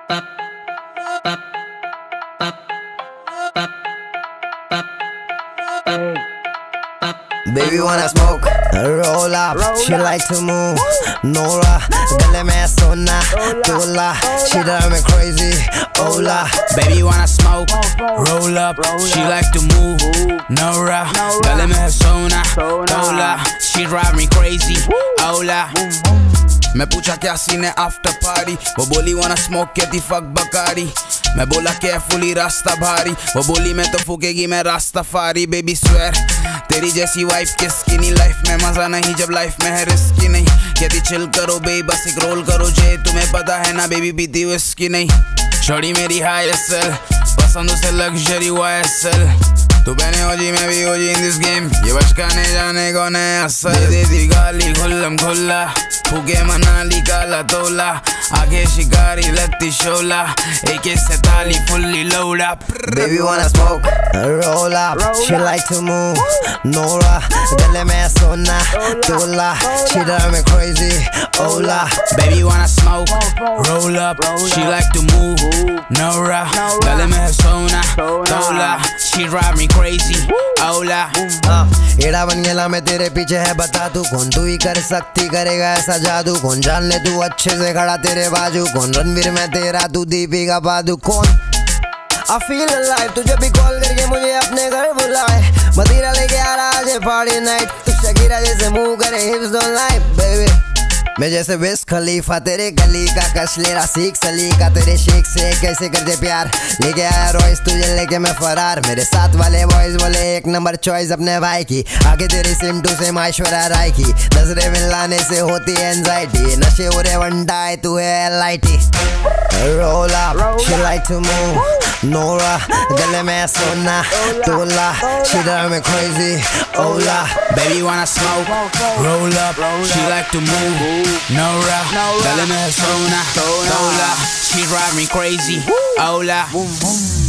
Baby wanna smoke, roll up, she like to move, Nora, gale mein sona, tola, she drive me crazy, Ola. Baby wanna smoke, roll up, she like to move, Nora, gale mein sona, tola, she drive me crazy, Ola. मैं पूछा क्या scene है after party, वो बोली wanna smoke कहती fuck बकारी. मैं बोला carefully रास्ता भारी, वो बोली मैं तो फूकेगी मैं रास्ता फारी. बेबी स्वेर तेरी जैसी वाइफ किसकी नहीं, लाइफ में मजा नहीं जब लाइफ में है रिस्की नहीं. कहती चिल करो बेबी बस एक रोल करो जे, तुम्हें पता है ना बेबी पीती विस्की नहीं. छोड़ी मेरी हाई एसएल पसंद उसे लग्जरी YSL. तू पहने हो जी मैं भी हो जी इन दिस गेम, ये बचकाने जाने कौन है असल. दे दी गाली खुल्लम खुल्ला, फूके मनाली काला तोला, आगे शिकारी लगती शोला, एक से ताली फुल्ली लोड़ा. Baby wanna smoke, roll up, she like to move, Nora, gale mein sona, tola, she drive me crazy, Ola. Baby wanna smoke, roll up, she like to move, Nora, gale mein sona, tola, she drive me crazy, Ola. एड़ा बन गया मैं तेरे पीछे है बता तू कौन, तू ही कर सकती करेगा ऐसा जादू कौन, जान ले तू अच्छे से खड़ा तेरे बाजू कौन, रणवीर मैं तेरा तू दीपिका पादु कौन. I feel alive, तुझे भी कॉल करके मुझे अपने घर बुलाए, मदिरा लेके आ रहा आज पार्टी नाइट, तू शकीरा जैसे मूव करे हिप्स डोंट लाई बेबी. मैं जैसे विस खलीफा तेरे गली का कश लेरा सीख सलीका, तेरे शेख से कैसे कर दे प्यार, लेके आया रॉयस तुझे लेके मैं फरार. मेरे साथ वाले बॉयज बोले एक नंबर चॉइस अपने भाई की, आगे तेरी सिंटू से ऐश्वर्या राय की, नजरे मिलाने से होती है एंजाइटी, नशे हो रे वंडाए तू है LIT. Roll up, she like to move, Nora, gale mein sona, tola, she drive me crazy, Ola. Baby wanna smoke, roll up, she like to move, Nora, gale mein sona, tola, she drive me crazy, Ola.